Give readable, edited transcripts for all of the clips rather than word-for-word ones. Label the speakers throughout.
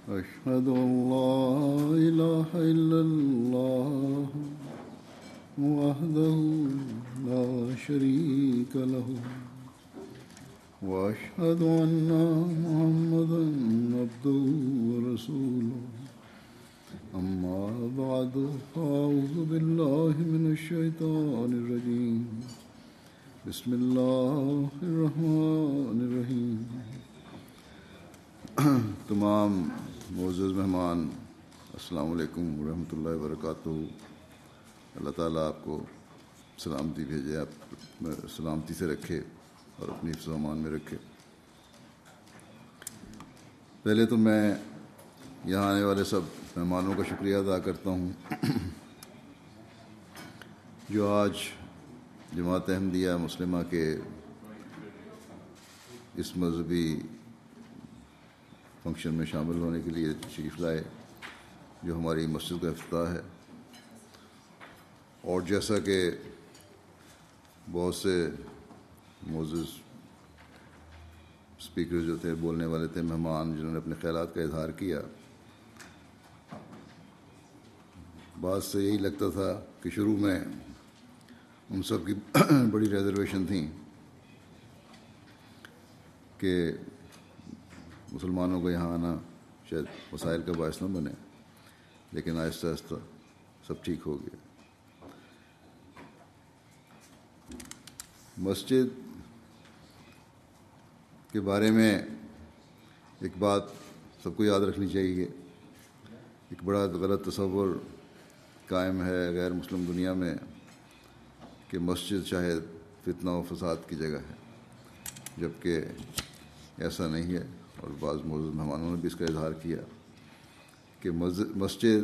Speaker 1: أشهد أن لا إله إلا الله وحده لا شريك له وأشهد أن محمدا عبده ورسوله أما بعد فأعوذ بالله من الشيطان الرجيم بسم الله الرحمن الرحیم. تمام معزز مہمان السلام علیکم ورحمۃ اللہ وبرکاتہ. اللہ تعالیٰ آپ کو سلامتی بھیجے، آپ سلامتی سے رکھے اور اپنی حفظ و امان میں رکھے. پہلے تو میں یہاں آنے والے سب مہمانوں کا شکریہ ادا کرتا ہوں جو آج جماعت احمدیہ مسلمہ کے اس مذہبی فنکشن میں شامل ہونے کے لیے تشریف لائے جو ہماری مسجد کا افتتاح ہے. اور جیسا کہ بہت سے معزز اسپیکر جو تھے، بولنے والے تھے، مہمان جنہوں نے اپنے خیالات کا اظہار کیا، بات سے یہی لگتا تھا کہ شروع میں ان سب کی بڑی ریزرویشن تھیں کہ مسلمانوں کو یہاں آنا شاید مسائل کا باعث نہ بنے، لیکن آہستہ آہستہ سب ٹھیک ہو گیا. مسجد کے بارے میں ایک بات سب کو یاد رکھنی چاہیے. ایک بڑا غلط تصور قائم ہے غیر مسلم دنیا میں کہ مسجد شاید فتنہ و فساد کی جگہ ہے، جبکہ ایسا نہیں ہے. اور بعض معزز مہمانوں نے بھی اس کا اظہار کیا کہ مسجد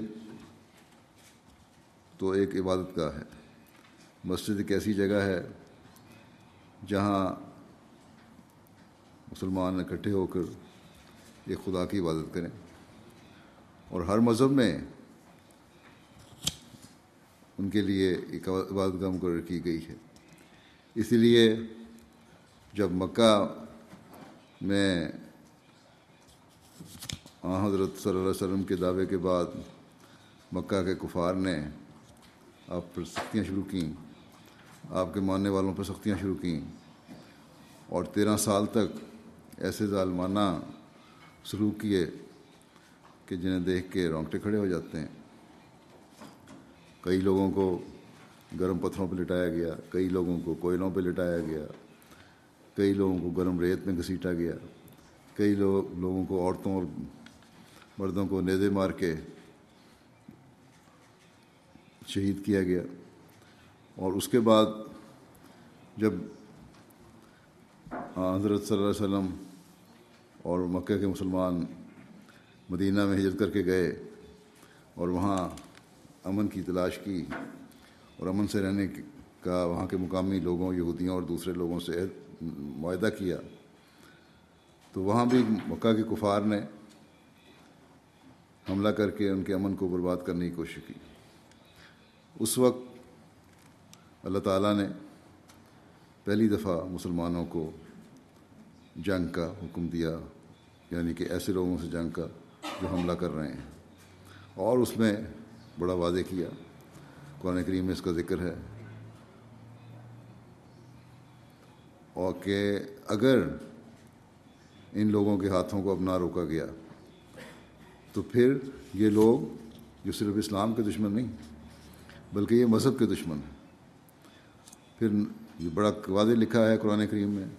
Speaker 1: تو ایک عبادت گاہ ہے. مسجد ایک ایسی جگہ ہے جہاں مسلمان اکٹھے ہو کر ایک خدا کی عبادت کریں، اور ہر مذہب میں ان کے لیے ایک عبادت گاہ مقرر کی گئی ہے. اسی لیے جب مکہ میں حضرت صلی اللہ علیہ وسلم کے دعوے کے بعد مکہ کے کفار نے آپ پر سختیاں شروع کیں، آپ کے ماننے والوں پر سختیاں شروع کیں، اور 13 سال تک ایسے ظالمانہ سلوک کیے کہ جنہیں دیکھ کے رونگٹے کھڑے ہو جاتے ہیں. کئی لوگوں کو گرم پتھروں پہ لٹایا گیا، کئی لوگوں کو کوئلوں پہ لٹایا گیا، کئی لوگوں کو گرم ریت میں گھسیٹا گیا، کئی لوگوں کو عورتوں اور مردوں کو نیزے مار کے شہید کیا گیا. اور اس کے بعد جب حضرت صلی اللہ علیہ وسلم اور مکہ کے مسلمان مدینہ میں ہجرت کر کے گئے اور وہاں امن کی تلاش کی اور امن سے رہنے کا وہاں کے مقامی لوگوں، یہودیوں اور دوسرے لوگوں سے معاہدہ کیا، تو وہاں بھی مکہ کے کفار نے حملہ کر کے ان کے امن کو برباد کرنے کی کوشش کی. اس وقت اللہ تعالیٰ نے پہلی دفعہ مسلمانوں کو جنگ کا حکم دیا، یعنی کہ ایسے لوگوں سے جنگ کا جو حملہ کر رہے ہیں، اور اس میں بڑا واضح کیا، قرآن کریم میں اس کا ذکر ہے، اور کہ اگر ان لوگوں کے ہاتھوں کو اب نہ روکا گیا تو پھر یہ لوگ جو صرف اسلام کے دشمن نہیں بلکہ یہ مذہب کے دشمن ہیں. پھر یہ بڑا واضح لکھا ہے قرآن کریم میں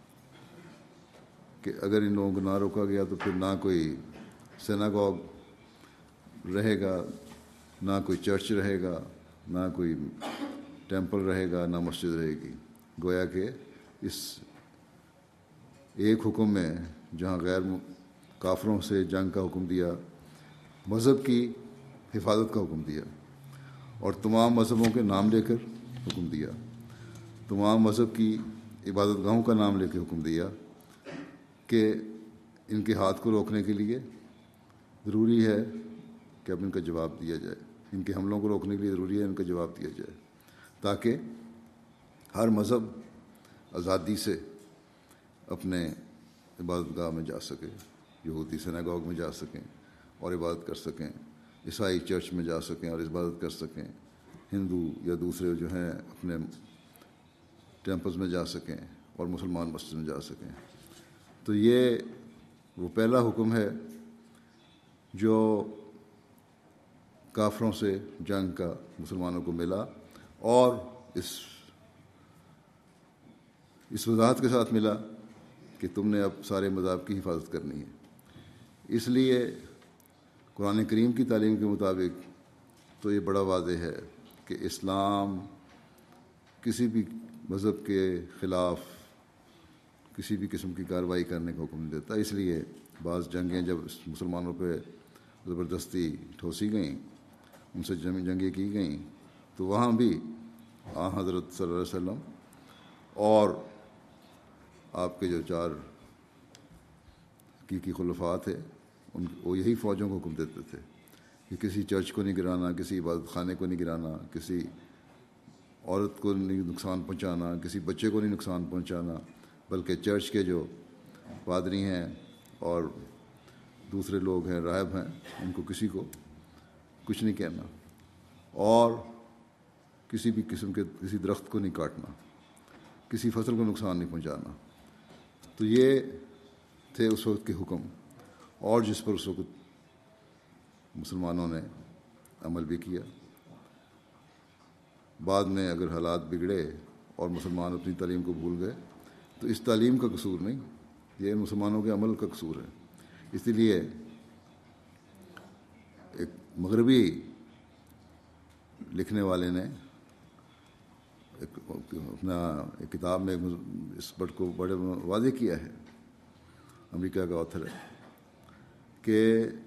Speaker 1: کہ اگر ان لوگوں کو نہ روکا گیا تو پھر نہ کوئی سیناگوگ رہے گا، نہ کوئی چرچ رہے گا، نہ کوئی ٹیمپل رہے گا، نہ مسجد رہے گی. گویا کہ اس ایک حکم میں جہاں غیر کافروں سے جنگ کا حکم دیا، مذہب کی حفاظت کا حکم دیا، اور تمام مذہبوں کے نام لے کر حکم دیا، تمام مذہب کی عبادت گاہوں کا نام لے کے حکم دیا کہ ان کے ہاتھ کو روکنے کے لیے ضروری ہے کہ اب ان کا جواب دیا جائے، ان کے حملوں کو روکنے کے لیے ضروری ہے ان کا جواب دیا جائے، تاکہ ہر مذہب آزادی سے اپنے عبادت گاہ میں جا سکے، یہودی سیناگوگ میں جا سکیں، اور عبادت کر سکیں، عیسائی چرچ میں جا سکیں اور عبادت کر سکیں، ہندو یا دوسرے جو ہیں اپنے ٹیمپلز میں جا سکیں اور مسلمان مسجد میں جا سکیں۔ تو یہ وہ پہلا حکم ہے جو کافروں سے جنگ کا مسلمانوں کو ملا، اور اس وضاحت کے ساتھ ملا کہ تم نے اب سارے مذاہب کی حفاظت کرنی ہے۔ اس لیے قرآن کریم کی تعلیم کے مطابق تو یہ بڑا واضح ہے کہ اسلام کسی بھی مذہب کے خلاف کسی بھی قسم کی کارروائی کرنے کا حکم نہیں دیتا۔ اس لیے بعض جنگیں جب مسلمانوں پہ زبردستی ٹھوسی گئیں، ان سے جنگیں کی گئیں، تو وہاں بھی حضرت صلی اللہ علیہ وسلم اور آپ کے جو 4 حقیقی خلفاء تھے وہ یہی فوجوں کو حکم دیتے تھے کہ کسی چرچ کو نہیں گرانا، کسی عبادت خانے کو نہیں گرانا، کسی عورت کو نہیں نقصان پہنچانا، کسی بچے کو نہیں نقصان پہنچانا، بلکہ چرچ کے جو پادری ہیں اور دوسرے لوگ ہیں، راہب ہیں، ان کو کسی کو کچھ نہیں کہنا، اور کسی بھی قسم کے کسی درخت کو نہیں کاٹنا، کسی فصل کو نقصان نہیں پہنچانا۔ تو یہ تھے اس وقت کے حکم، اور جس پر اس وقت مسلمانوں نے عمل بھی کیا۔ بعد میں اگر حالات بگڑے اور مسلمان اپنی تعلیم کو بھول گئے تو اس تعلیم کا قصور نہیں، یہ مسلمانوں کے عمل کا قصور ہے۔ اسی لیے ایک مغربی لکھنے والے نے اپنا ایک کتاب میں اس بات کو بڑے واضح کیا ہے، امریکہ کا آتھر ہے، کہ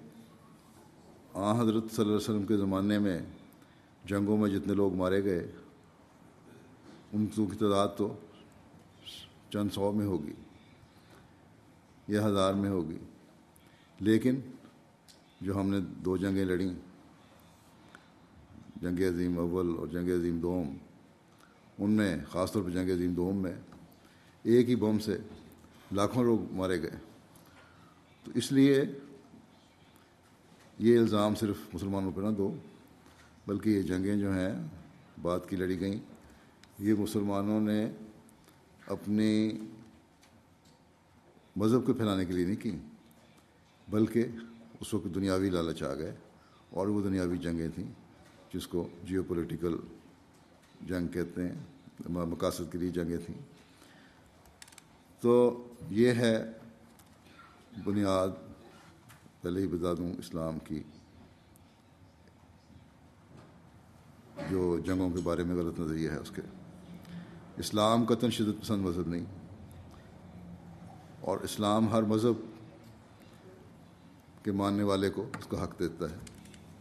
Speaker 1: حضرت صلی اللہ علیہ وسلم کے زمانے میں جنگوں میں جتنے لوگ مارے گئے ان کی تعداد تو چند 100 میں ہوگی یا 1000 میں ہوگی، لیکن جو ہم نے 2 جنگیں لڑیں، جنگ عظیم اول اور جنگ عظیم دوم، ان میں خاص طور پر جنگ عظیم دوم میں ایک ہی بم سے لاکھوں لوگ مارے گئے۔ تو اس لیے یہ الزام صرف مسلمانوں پہ نہ دو، بلکہ یہ جنگیں جو ہیں بعد کی لڑی گئیں، یہ مسلمانوں نے اپنی مذہب کو پھیلانے کے لیے نہیں کی، بلکہ اس وقت دنیاوی لالچ آ گئے، اور وہ دنیاوی جنگیں تھیں جس کو جیو پولیٹیکل جنگ کہتے ہیں، مقاصد کے لیے جنگیں تھیں۔ تو یہ ہے بنیاد، پہلے ہی بتا دوں، اسلام کی جو جنگوں کے بارے میں غلط نظریہ ہے اس کے۔ اسلام قطعاً شدت پسند مذہب نہیں، اور اسلام ہر مذہب کے ماننے والے کو اس کا حق دیتا ہے۔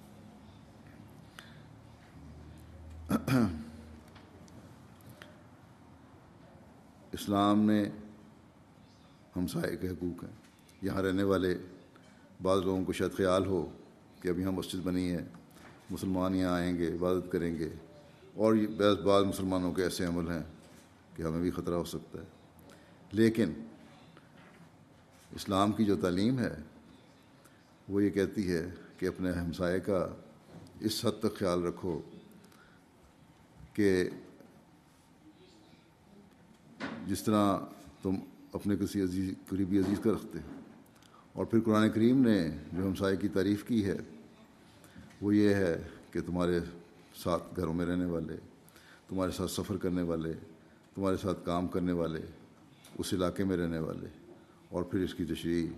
Speaker 1: اسلام میں ہمسائے کے حقوق ہیں۔ یہاں رہنے والے بعض لوگوں کو شاید خیال ہو کہ ابھی یہاں مسجد بنی ہے، مسلمان یہاں آئیں گے، عبادت کریں گے، اور بعض مسلمانوں کے ایسے عمل ہیں کہ ہمیں بھی خطرہ ہو سکتا ہے، لیکن اسلام کی جو تعلیم ہے وہ یہ کہتی ہے کہ اپنے ہمسائے کا اس حد تک خیال رکھو کہ جس طرح تم اپنے کسی قریبی عزیز کا رکھتے ہو۔ اور پھر قرآن کریم نے جو ہمسائے کی تعریف کی ہے وہ یہ ہے کہ تمہارے ساتھ گھروں میں رہنے والے، تمہارے ساتھ سفر کرنے والے، تمہارے ساتھ کام کرنے والے، اس علاقے میں رہنے والے، اور پھر اس کی تشریح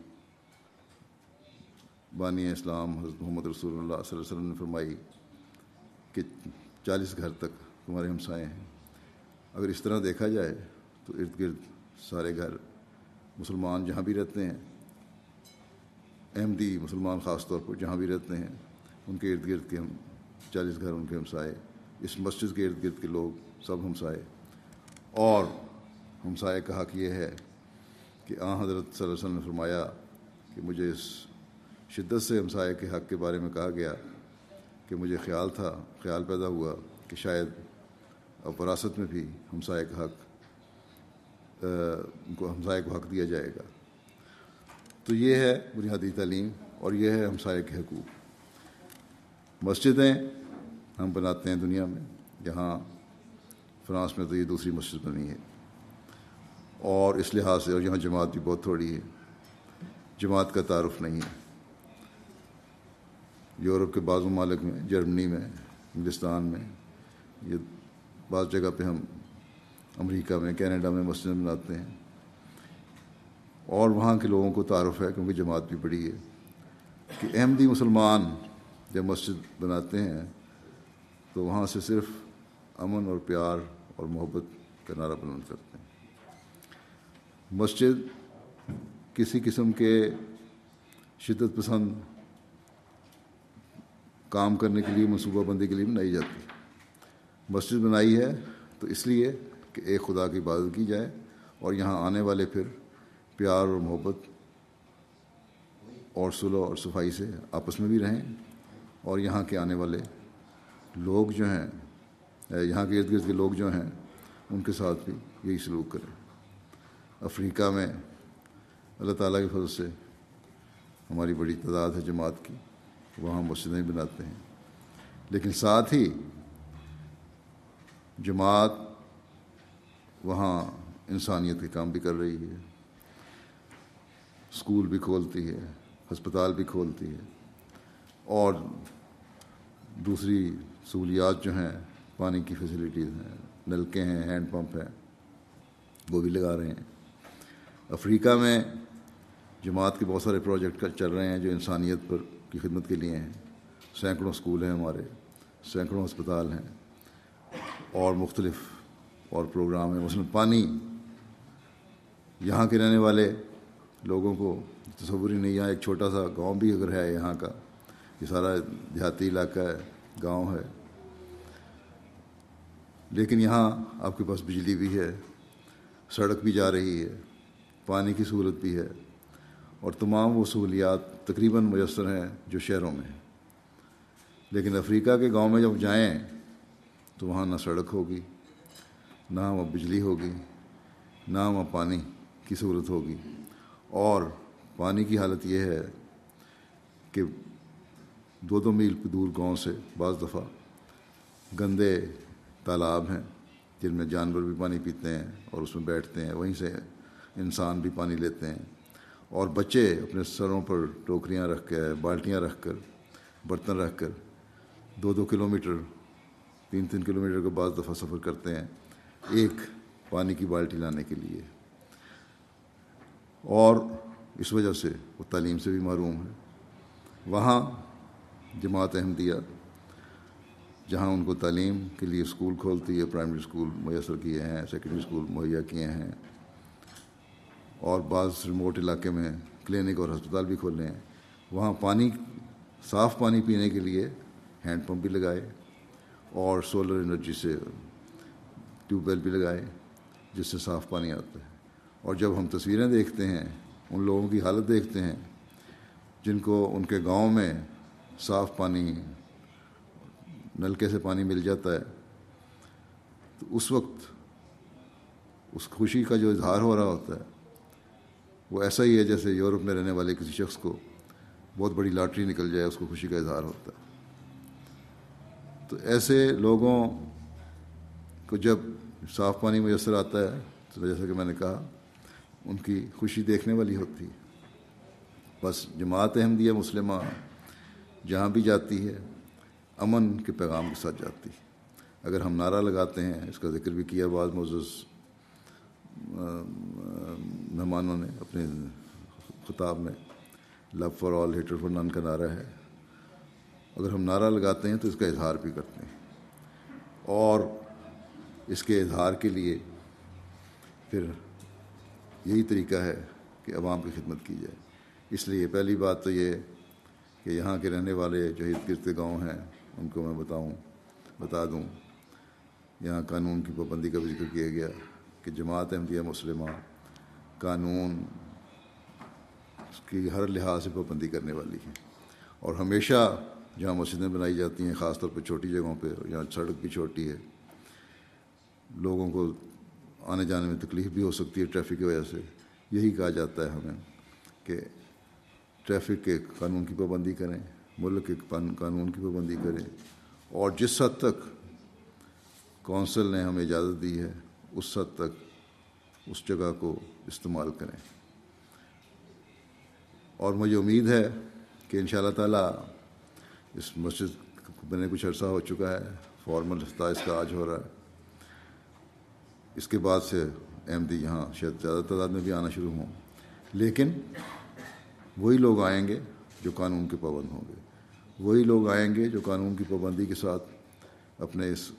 Speaker 1: بانی اسلام حضرت محمد رسول اللہ صلی اللہ علیہ وسلم نے فرمائی کہ 40 گھر تک تمہارے ہمسائے ہیں۔ اگر اس طرح دیکھا جائے تو ارد گرد سارے گھر مسلمان جہاں بھی رہتے ہیں، احمدی مسلمان خاص طور پر جہاں بھی رہتے ہیں، ان کے ارد گرد کے 40 گھر ان کے ہمسائے، اس مسجد کے ارد گرد کے لوگ سب ہمسائے۔ اور ہمسائے کا حق یہ ہے کہ حضرت صلی اللہ علیہ وسلم نے فرمایا کہ مجھے اس شدت سے ہمسائے کے حق کے بارے میں کہا گیا کہ مجھے خیال پیدا ہوا کہ شاید اب وراثت میں بھی ہمسائے کا حق ہمسائے کو حق دیا جائے گا۔ تو یہ ہے بنیادی تعلیم اور یہ ہے ہمسائے کے حقوق. مسجدیں ہم بناتے ہیں دنیا میں، جہاں فرانس میں تو یہ دوسری مسجد بنی ہے، اور اس لحاظ سے، اور یہاں جماعت بھی بہت تھوڑی ہے، جماعت کا تعارف نہیں ہے. یورپ کے بعض ممالک میں، جرمنی میں، انگلستان میں، یہ بعض جگہ پہ ہم امریکہ میں، کینیڈا میں مسجد بناتے ہیں، اور وہاں کے لوگوں کو تعارف ہے، کیونکہ جماعت بھی بڑی ہے، کہ احمدی مسلمان جب مسجد بناتے ہیں تو وہاں سے صرف امن اور پیار اور محبت کا نعرہ بلند کرتے ہیں. مسجد کسی قسم کے شدت پسند کام کرنے کے لیے، منصوبہ بندی کے لیے بنائی جاتی. مسجد بنائی ہے تو اس لیے کہ ایک خدا کی عبادت کی جائے، اور یہاں آنے والے پھر پیار اور محبت اور صلح اور صفائی سے آپس میں بھی رہیں، اور یہاں کے آنے والے لوگ جو ہیں، یہاں کے ارد گرد کے لوگ جو ہیں، ان کے ساتھ بھی یہی سلوک کریں. افریقہ میں اللہ تعالیٰ کے فضل سے ہماری بڑی تعداد ہے جماعت کی، وہاں مسجدیں بناتے ہیں، لیکن ساتھ ہی جماعت وہاں انسانیت کے کام بھی کر رہی ہے. اسکول بھی کھولتی ہے، ہسپتال بھی کھولتی ہے، اور دوسری سہولیات جو ہیں، پانی کی فیسلٹیز ہیں، نلکے ہیں، ہینڈ پمپ ہیں، وہ بھی لگا رہے ہیں. افریقہ میں جماعت کے بہت سارے پروجیکٹ چل رہے ہیں جو انسانیت پر کی خدمت کے لیے ہیں. سینکڑوں اسکول ہیں ہمارے، سینکڑوں ہسپتال ہیں، اور مختلف اور پروگرام ہیں. مثلاً پانی، یہاں کے رہنے والے لوگوں کو تصور ہی نہیں. یہاں ایک چھوٹا سا گاؤں بھی اگر ہے، یہاں کا یہ سارا دیہاتی علاقہ ہے، گاؤں ہے، لیکن یہاں آپ کے پاس بجلی بھی ہے، سڑک بھی جا رہی ہے، پانی کی سہولت بھی ہے، اور تمام وہ سہولیات تقریباً میسر ہیں جو شہروں میں ہیں. لیکن افریقہ کے گاؤں میں جب جائیں تو وہاں نہ سڑک ہوگی، نہ وہاں بجلی ہوگی، نہ وہاں پانی کی سہولت ہوگی، اور پانی کی حالت یہ ہے کہ 2-2 میل دور گاؤں سے بعض دفعہ گندے تالاب ہیں جن میں جانور بھی پانی پیتے ہیں اور اس میں بیٹھتے ہیں، وہیں سے انسان بھی پانی لیتے ہیں، اور بچے اپنے سروں پر ٹوکریاں رکھ کے، بالٹیاں رکھ کر، برتن رکھ کر 2-2 کلومیٹر، 3-3 کلومیٹر کا بعض دفعہ سفر کرتے ہیں ایک پانی کی بالٹی لانے کے لیے. اور اس وجہ سے وہ تعلیم سے بھی محروم ہے. وہاں جماعت احمدیہ جہاں ان کو تعلیم کے لیے اسکول کھولتی ہے، پرائمری اسکول میسر کیے ہیں، سیکنڈری اسکول مہیا کیے ہیں، اور بعض ریموٹ علاقے میں کلینک اور ہسپتال بھی کھولے ہیں. وہاں پانی، صاف پانی پینے کے لیے ہینڈ پمپ بھی لگائے، اور سولر انرجی سے ٹیوب ویل بھی لگائے جس سے صاف پانی آتا ہے. اور جب ہم تصویریں دیکھتے ہیں، ان لوگوں کی حالت دیکھتے ہیں جن کو ان کے گاؤں میں صاف پانی، نلکے سے پانی مل جاتا ہے، تو اس وقت اس خوشی کا جو اظہار ہو رہا ہوتا ہے وہ ایسا ہی ہے جیسے یورپ میں رہنے والے کسی شخص کو بہت بڑی لاٹری نکل جائے، اس کو خوشی کا اظہار ہوتا ہے. تو ایسے لوگوں کو جب صاف پانی میسر آتا ہے تو جیسا کہ میں نے کہا ان کی خوشی دیکھنے والی ہوتی ہے. بس جماعت احمدیہ مسلمہ جہاں بھی جاتی ہے امن کے پیغام کے ساتھ جاتی ہے. اگر ہم نعرہ لگاتے ہیں، اس کا ذکر بھی کیا بعض معزز مہمانوں نے اپنے خطاب میں، love for all hatred for none کا نعرہ ہے. اگر ہم نعرہ لگاتے ہیں تو اس کا اظہار بھی کرتے ہیں، اور اس کے اظہار کے لیے پھر یہی طریقہ ہے کہ عوام کی خدمت کی جائے. اس لیے پہلی بات تو یہ کہ یہاں کے رہنے والے جو ارد گرد کے گاؤں ہیں ان کو میں بتا دوں، یہاں قانون کی پابندی کا بھی ذکر کیا گیا کہ جماعت احمدیہ مسلمہ قانون کی ہر لحاظ سے پابندی کرنے والی ہے، اور ہمیشہ جہاں مسجدیں بنائی جاتی ہیں، خاص طور پہ چھوٹی جگہوں پہ، جہاں سڑک بھی چھوٹی ہے، لوگوں کو آنے جانے میں تکلیف بھی ہو سکتی ہے ٹریفک کی وجہ سے، یہی کہا جاتا ہے ہمیں کہ ٹریفک کے قانون کی پابندی کریں، ملک کے قانون کی پابندی کریں، اور جس حد تک کونسل نے ہمیں اجازت دی ہے اس حد تک اس جگہ کو استعمال کریں۔ اور مجھے امید ہے کہ انشاءاللہ تعالیٰ اس مسجد بنے کچھ عرصہ ہو چکا ہے، فارمل افتتاح اس کا آج ہو رہا ہے، اس کے بعد سے احمدی یہاں شاید زیادہ تعداد میں بھی آنا شروع ہوں، لیکن وہی لوگ آئیں گے جو قانون کے پابند ہوں گے، وہی لوگ آئیں گے جو قانون کی پابندی کے ساتھ اپنے اس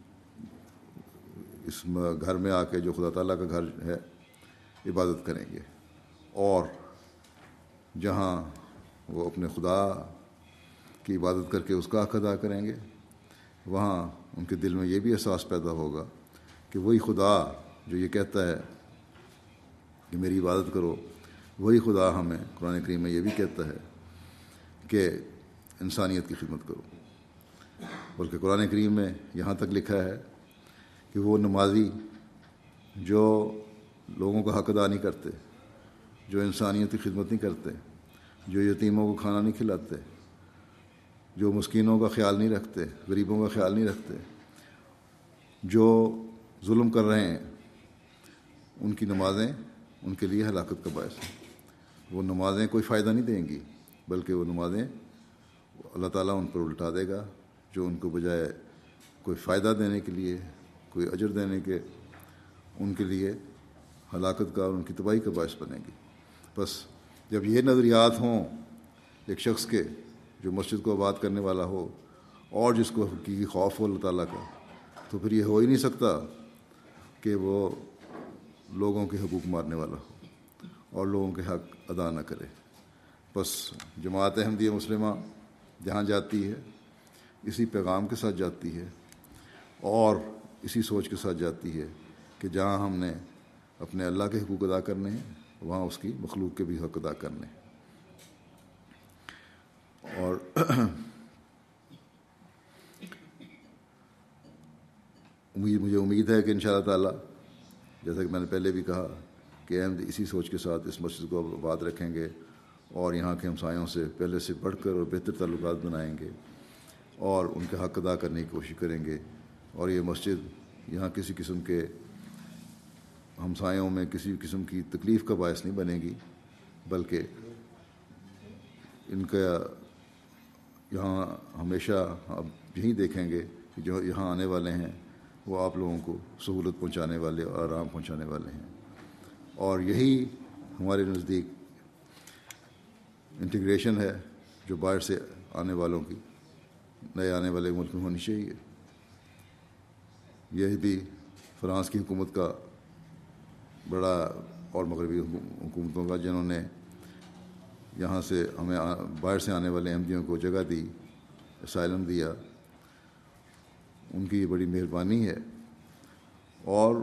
Speaker 1: گھر میں آ کے جو خدا تعالیٰ کا گھر ہے عبادت کریں گے، اور جہاں وہ اپنے خدا کی عبادت کر کے اس کا حق ادا کریں گے، وہاں ان کے دل میں یہ بھی احساس پیدا ہوگا کہ وہی خدا جو یہ کہتا ہے کہ میری عبادت کرو، وہی خدا ہمیں قرآن کریم میں یہ بھی کہتا ہے کہ انسانیت کی خدمت کرو۔ بلکہ قرآن کریم میں یہاں تک لکھا ہے کہ وہ نمازی جو لوگوں کا حق ادا نہیں کرتے، جو انسانیت کی خدمت نہیں کرتے، جو یتیموں کو کھانا نہیں کھلاتے، جو مسکینوں کا خیال نہیں رکھتے، غریبوں کا خیال نہیں رکھتے، جو ظلم کر رہے ہیں، ان کی نمازیں ان کے لیے ہلاکت کا باعث ہیں۔ وہ نمازیں کوئی فائدہ نہیں دیں گی، بلکہ وہ نمازیں اللہ تعالیٰ ان پر الٹا دے گا، جو ان کو بجائے کوئی فائدہ دینے کے لیے، کوئی اجر دینے کے، ان کے لیے ہلاکت کا اور ان کی تباہی کا باعث بنے گی۔ بس جب یہ نظریات ہوں ایک شخص کے جو مسجد کو آباد کرنے والا ہو اور جس کو حقیقی خوف ہو اللہ تعالیٰ کا، تو پھر یہ ہو ہی نہیں سکتا کہ وہ لوگوں کے حقوق مارنے والا ہو اور لوگوں کے حق ادا نہ کرے۔ بس جماعت احمدیہ مسلمہ جہاں جاتی ہے اسی پیغام کے ساتھ جاتی ہے اور اسی سوچ کے ساتھ جاتی ہے کہ جہاں ہم نے اپنے اللہ کے حقوق ادا کرنے ہیں وہاں اس کی مخلوق کے بھی حق ادا کرنے ہیں۔ اور مجھے امید ہے کہ انشاءاللہ تعالیٰ، جیسا کہ میں نے پہلے بھی کہا، کہ احمد اسی سوچ کے ساتھ اس مسجد کو آباد رکھیں گے اور یہاں کے ہمسایوں سے پہلے سے بڑھ کر اور بہتر تعلقات بنائیں گے اور ان کے حق ادا کرنے کی کوشش کریں گے، اور یہ مسجد یہاں کسی قسم کے ہمسایوں میں کسی قسم کی تکلیف کا باعث نہیں بنے گی، بلکہ ان کا یہاں ہمیشہ آپ یہی دیکھیں گے کہ جو یہاں آنے والے ہیں وہ آپ لوگوں کو سہولت پہنچانے والے اور آرام پہنچانے والے ہیں، اور یہی ہمارے نزدیک انٹیگریشن ہے جو باہر سے آنے والوں کی، نئے آنے والے ملک میں ہونی چاہیے۔ یہ بھی فرانس کی حکومت کا بڑا، اور مغربی حکومتوں کا، جنہوں نے یہاں سے ہمیں باہر سے آنے والے احمدیوں کو جگہ دی، اسائلم دیا، ان کی یہ بڑی مہربانی ہے، اور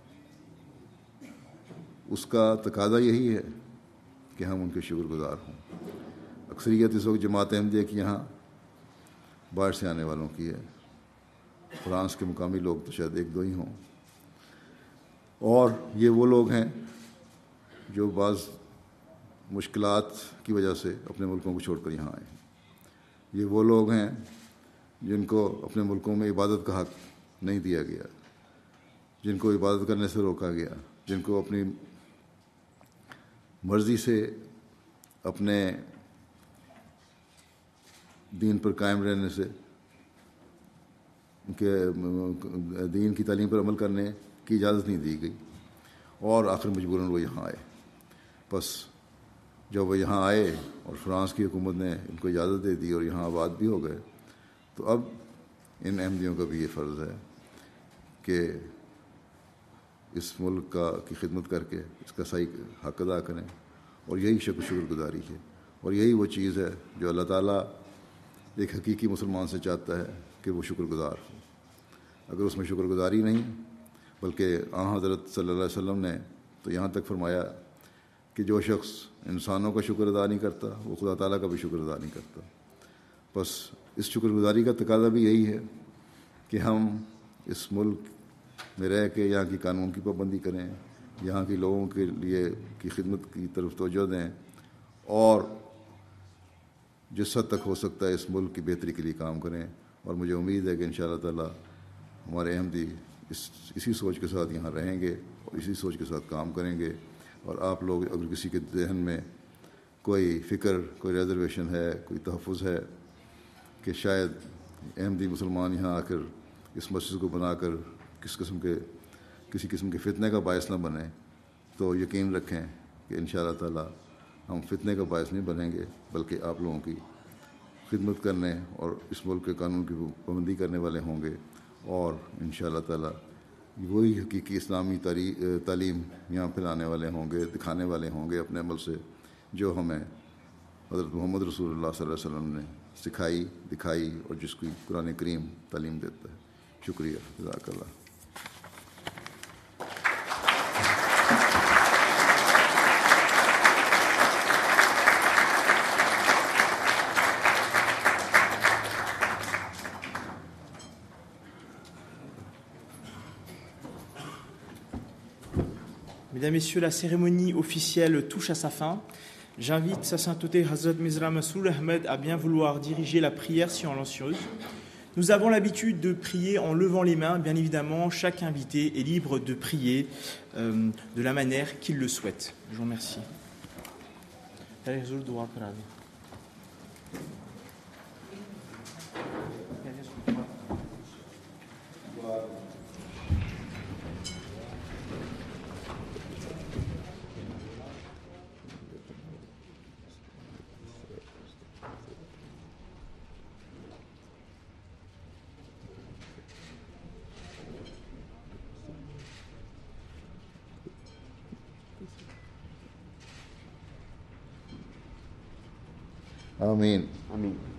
Speaker 1: اس کا تقاضا یہی ہے کہ ہم ان کے شکر گزار ہوں۔ اکثریت اس وقت جماعت احمدیہ کی یہاں باہر سے آنے والوں کی ہے، فرانس کے مقامی لوگ تو شاید ایک دو ہی ہوں، اور یہ وہ لوگ ہیں جو بعض مشکلات کی وجہ سے اپنے ملکوں کو چھوڑ کر یہاں آئے ہیں۔ یہ وہ لوگ ہیں جن کو اپنے ملکوں میں عبادت کا حق نہیں دیا گیا، جن کو عبادت کرنے سے روکا گیا، جن کو اپنی مرضی سے اپنے دین پر قائم رہنے سے، ان کے دین کی تعلیم پر عمل کرنے کی اجازت نہیں دی گئی، اور آخر مجبوراً وہ یہاں آئے۔ بس جب وہ یہاں آئے اور فرانس کی حکومت نے ان کو اجازت دے دی اور یہاں آباد بھی ہو گئے، تو اب ان احمدیوں کا بھی یہ فرض ہے کہ اس ملک کی خدمت کر کے اس کا صحیح حق ادا کریں، اور یہی شکر گزاری ہے، اور یہی وہ چیز ہے جو اللہ تعالیٰ ایک حقیقی مسلمان سے چاہتا ہے کہ وہ شکر گزار ہو۔ اگر اس میں شکر گزاری نہیں، بلکہ حضرت صلی اللہ علیہ وسلم نے تو یہاں تک فرمایا کہ جو شخص انسانوں کا شکر ادا نہیں کرتا وہ خدا تعالیٰ کا بھی شکر ادا نہیں کرتا۔ بس اس شکر گزاری کا تقاضا بھی یہی ہے کہ ہم اس ملک میں رہ کے یہاں کی قانون کی پابندی کریں، یہاں کے لوگوں کے لیے کی خدمت کی طرف توجہ دیں، اور جس حد تک ہو سکتا ہے اس ملک کی بہتری کے لیے کام کریں. اور مجھے امید ہے کہ انشاءاللہ تعالی ہمارے احمدی اسی سوچ کے ساتھ یہاں رہیں گے اور اسی سوچ کے ساتھ کام کریں گے. اور آپ لوگ اگر کسی کے ذہن میں کوئی فکر، کوئی ریزرویشن ہے، کوئی تحفظ ہے کہ شاید احمدی مسلمان یہاں آ کر اس مسجد کو بنا کر کسی قسم کے فتنے کا باعث نہ بنے، تو یقین رکھیں کہ انشاءاللہ تعالی ہم فتنے کا باعث نہیں بنیں گے، بلکہ آپ لوگوں کی خدمت کرنے اور اس ملک کے قانون کی پابندی کرنے والے ہوں گے. اور انشاءاللہ تعالی وہی حقیقی اسلامی تعلیم یہاں پھیلانے والے ہوں گے، دکھانے والے ہوں گے اپنے عمل سے، جو ہمیں حضرت محمد رسول اللہ صلی اللہ علیہ وسلم نے سکھائی، دکھائی اور جس کی قرآن کریم تعلیم دیتا ہے. شکریہ. جزاک اللہ.
Speaker 2: Mesdames, Messieurs, la cérémonie officielle touche à sa fin. J'invite Sa Sainteté Hazrat Mirza Masroor Ahmad à bien vouloir diriger la prière silencieuse. Nous avons l'habitude de prier en levant les mains. Bien évidemment, chaque invité est libre de prier de la manière qu'il le souhaite. Je vous remercie.
Speaker 1: آمین.
Speaker 3: آمین.